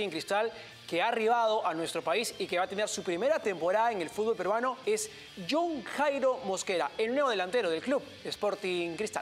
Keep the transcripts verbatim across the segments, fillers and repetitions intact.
Sporting Cristal, que ha arribado a nuestro país y que va a tener su primera temporada en el fútbol peruano, es John Jairo Mosquera, el nuevo delantero del club Sporting Cristal.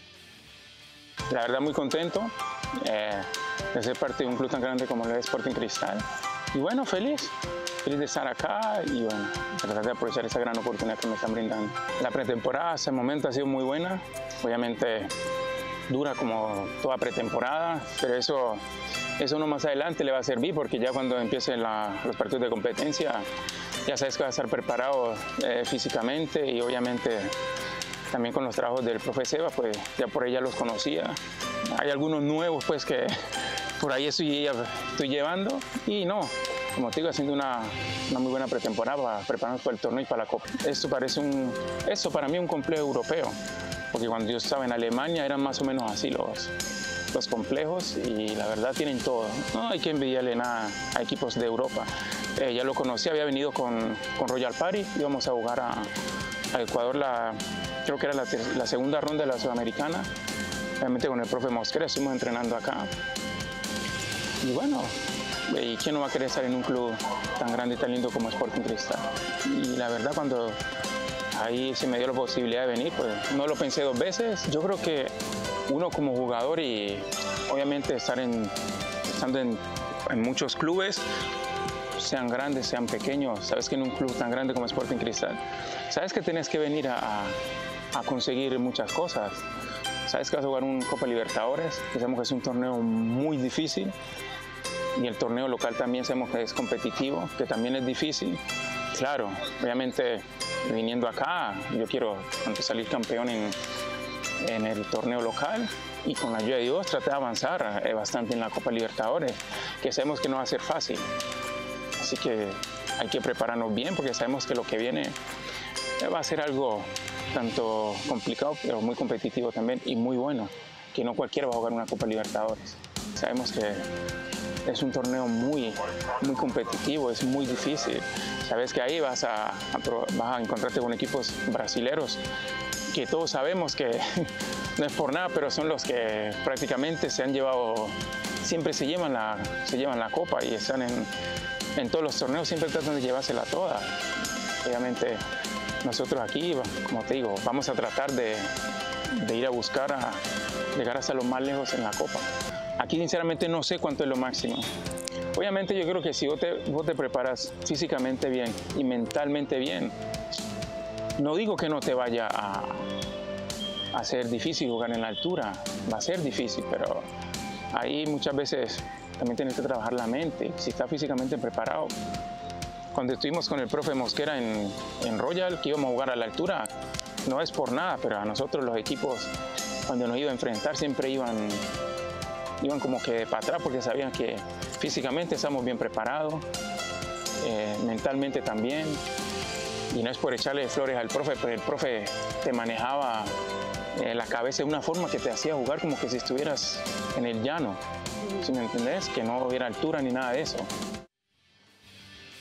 La verdad, muy contento eh, de ser parte de un club tan grande como el Sporting Cristal. Y bueno, feliz, feliz de estar acá y bueno, tratar de aprovechar esa gran oportunidad que me están brindando. La pretemporada hasta el momento ha sido muy buena, obviamente dura como toda pretemporada, pero eso, eso no más adelante le va a servir porque ya cuando empiecen la, los partidos de competencia ya sabes que va a estar preparado eh, físicamente y obviamente también con los trabajos del profe Seba, pues ya por ahí ya los conocía. Hay algunos nuevos pues que por ahí estoy, estoy llevando y no, como te digo, haciendo una, una muy buena pretemporada para prepararnos para el torneo y para la Copa. Esto parece un, esto para mí es un complejo europeo, porque cuando yo estaba en Alemania eran más o menos así los, los complejos y la verdad tienen todo. No hay que envidiarle nada a equipos de Europa. Eh, ya lo conocí, había venido con, con Royal Party, íbamos a jugar a, a Ecuador, la, creo que era la, la segunda ronda de la Sudamericana, obviamente con el profe Mosquera, estuvimos entrenando acá. Y bueno, ¿y quién no va a querer estar en un club tan grande y tan lindo como Sporting Cristal? Y la verdad, cuando ahí se me dio la posibilidad de venir, pues no lo pensé dos veces. Yo creo que uno como jugador y obviamente estar en, estando en, en muchos clubes, sean grandes, sean pequeños, sabes que en un club tan grande como Sporting Cristal, sabes que tienes que venir a, a conseguir muchas cosas. Sabes que vas a jugar un Copa Libertadores, que sabemos que es un torneo muy difícil, y el torneo local también sabemos que es competitivo, que también es difícil. Claro, obviamente viniendo acá, yo quiero salir campeón en, en el torneo local y con la ayuda de Dios tratar de avanzar bastante en la Copa Libertadores, que sabemos que no va a ser fácil. Así que hay que prepararnos bien porque sabemos que lo que viene va a ser algo tanto complicado, pero muy competitivo también y muy bueno, que no cualquiera va a jugar una Copa Libertadores. Sabemos que es un torneo muy, muy competitivo, es muy difícil. Sabes que ahí vas a, a, vas a encontrarte con equipos brasileros que todos sabemos que no es por nada, pero son los que prácticamente se han llevado, siempre se llevan la, se llevan la copa y están en, en todos los torneos, siempre tratan de llevársela toda. Obviamente nosotros aquí, como te digo, vamos a tratar de, de ir a buscar a llegar hasta lo más lejos en la copa. Aquí sinceramente no sé cuánto es lo máximo. Obviamente yo creo que si vos te, vos te preparas físicamente bien y mentalmente bien, no digo que no te vaya a, a ser difícil jugar en la altura, va a ser difícil, pero ahí muchas veces también tienes que trabajar la mente, si estás físicamente preparado. Cuando estuvimos con el profe Mosquera en, en Royal, que íbamos a jugar a la altura, no es por nada, pero a nosotros los equipos, cuando nos iban a enfrentar, siempre iban, iban como que para atrás, porque sabían que físicamente estamos bien preparados, eh, mentalmente también. Y no es por echarle flores al profe, pero el profe te manejaba eh, la cabeza de una forma que te hacía jugar como que si estuvieras en el llano, ¿sí me entendés? Que no hubiera altura ni nada de eso.